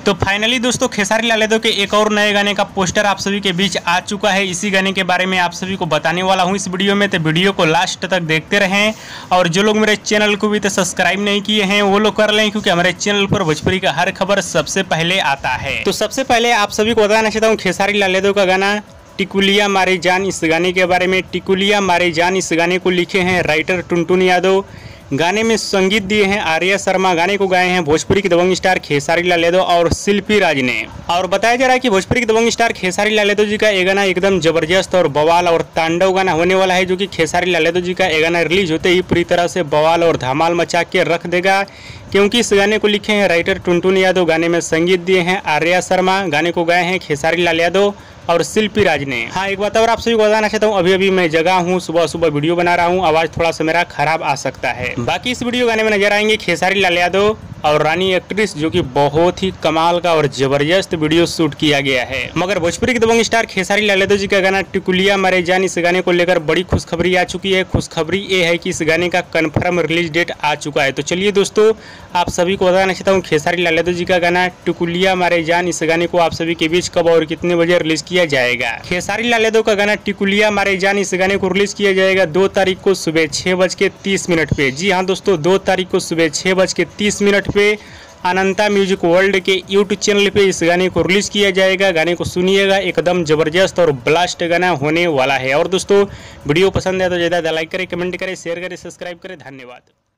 तो फाइनली दोस्तों खेसारी लाल यादव के एक और नए गाने का पोस्टर आप सभी के बीच आ चुका है। इसी गाने के बारे में आप सभी को बताने वाला हूं इस वीडियो में, तो वीडियो को लास्ट तक देखते रहें। और जो लोग मेरे चैनल को भी तो सब्सक्राइब नहीं किए हैं वो लोग कर लें, क्योंकि हमारे चैनल पर भोजपुरी का हर खबर सबसे पहले आता है। तो सबसे पहले आप सभी को बताना चाहता हूँ खेसारी लाल यादव का गाना टिकुलिया मारे जान, इस गाने के बारे में। टिकुलिया मारे जान इस गाने को लिखे हैं राइटर टुनटुन यादव। गाने में संगीत दिए हैं आर्या शर्मा। गाने को गाए हैं भोजपुरी के दबंग स्टार खेसारी लाल यादव और शिल्पी राज ने। और बताया जा रहा है कि भोजपुरी के दबंग स्टार खेसारी लाल यादव जी का ये गाना एकदम जबरदस्त और बवाल और तांडव गाना होने वाला है, जो कि खेसारी लाल यादव जी का ये गाना रिलीज होते ही पूरी तरह से बवाल और धमाल मचा के रख देगा, क्योंकि इस गाने को लिखे हैं राइटर टुनटुन यादव। गाने में संगीत दिए हैं आर्या शर्मा। गाने को गाए हैं खेसारी लाल यादव और शिल्पी राज ने। हाँ, एक बात और आप सभी को बताना चाहता हूँ, अभी मैं जगह हूँ, सुबह सुबह वीडियो बना रहा हूँ, आवाज़ थोड़ा सा मेरा खराब आ सकता है। बाकी इस वीडियो गाने में नजर आएंगे खेसारी लाल यादव और रानी एक्ट्रेस, जो कि बहुत ही कमाल का और जबरदस्त वीडियो शूट किया गया है। मगर भोजपुरी के दबंग स्टार खेसारी लाल यादव जी का गाना टिकुलिया मारे जान, इस गाने को लेकर बड़ी खुशखबरी आ चुकी है। खुशखबरी ये है कि इस गाने का कन्फर्म रिलीज डेट आ चुका है। तो चलिए दोस्तों, आप सभी को बताना चाहता हूँ खेसारी लाल यादव जी का गाना टिकुलिया मारे जान, इस गाने को आप सभी के बीच कब और कितने बजे रिलीज किया जाएगा। खेसारी लाल यादव का गाना टिकुलिया मारे जान, इस गाने को रिलीज किया जाएगा 2 तारीख को सुबह 6:30 पे। जी हाँ दोस्तों, 2 तारीख को सुबह 6:30 पे अनंता म्यूजिक वर्ल्ड के यूट्यूब चैनल पे इस गाने को रिलीज किया जाएगा। गाने को सुनिएगा, एकदम जबरदस्त और ब्लास्ट गाना होने वाला है। और दोस्तों, वीडियो पसंद है तो ज़्यादा लाइक करें, कमेंट करें, शेयर करें, सब्सक्राइब करें। धन्यवाद।